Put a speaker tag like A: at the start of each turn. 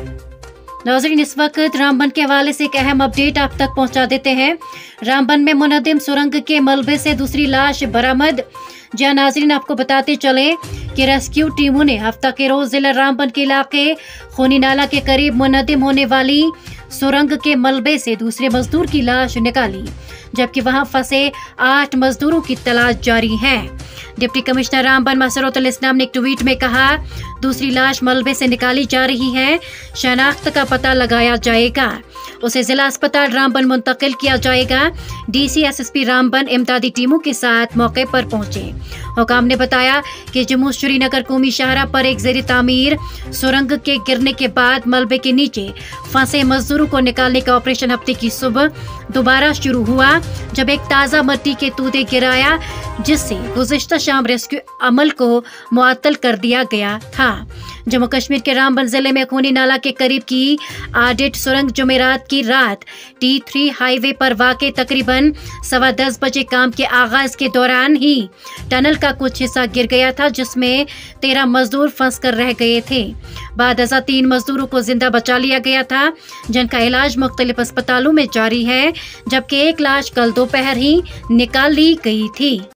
A: नाज़रीन, इस वक्त रामबन के हवाले से एक अहम अपडेट आप तक पहुंचा देते हैं। रामबन में मुनद्दिम सुरंग के मलबे से दूसरी लाश बरामद। जहां नाज़रीन आपको बताते चले कि रेस्क्यू टीमों ने हफ्ता के रोज जिला रामबन के इलाके खूनी नाला के करीब मुनद्दिम होने वाली सुरंग के मलबे से दूसरे मजदूर की लाश निकाली, जबकि वहां फंसे 8 मजदूरों की तलाश जारी है। डिप्टी कमिश्नर रामबन मसरूतुल इस्लाम ने एक ट्वीट में कहा, दूसरी लाश मलबे से निकाली जा रही है, शनाख्त का पता लगाया जाएगा, उसे जिला अस्पताल रामबन मुंतकिल किया जाएगा। डीसी एसएसपी रामबन इमदादी टीमों के साथ मौके पर पहुंचे। हुकाम ने बताया कि जम्मू श्रीनगर कौमी शाहरा पर एक ज़ेरे तामीर सुरंग के गिरने के बाद मलबे के नीचे फंसे मजदूरों को निकालने का ऑपरेशन हफ्ते की सुबह दोबारा शुरू हुआ, जब एक ताज़ा मिट्टी के तूदे गिराया, जिससे गुज़िश्ता शाम रेस्क्यू अमल को मुअत्तल कर दिया गया था। जम्मू कश्मीर के रामबन जिले में खूनी नाला के करीब की आडिट सुरंग जुमेरात की रात T3 हाईवे पर वाक़े तकरीबन 10:15 बजे काम के आगाज के दौरान ही टनल का कुछ हिस्सा गिर गया था, जिसमें 13 मजदूर फंस कर रह गए थे। बाद 3 मजदूरों को जिंदा बचा लिया गया था, जिनका इलाज मुख्तलिफ अस्पतालों में जारी है, जबकि एक लाश कल दोपहर ही निकाल ली गई थी।